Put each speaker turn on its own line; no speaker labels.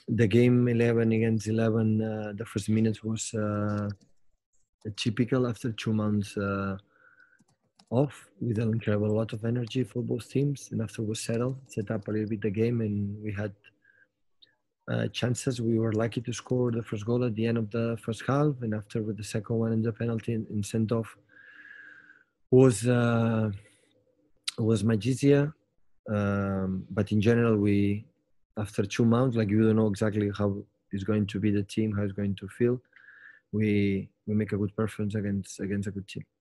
the game 11 against 11, the first minutes was typical after 2 months off. We didn't have a lot of energy for both teams, and after we settled, set up a little bit the game, and we had chances. We were lucky to score the first goal at the end of the first half, and after with the second one in the penalty and sent off was much easier. But in general, we after 2 months, like you don't know exactly how it's going to be the team, how it's going to feel. We make a good performance against a good team.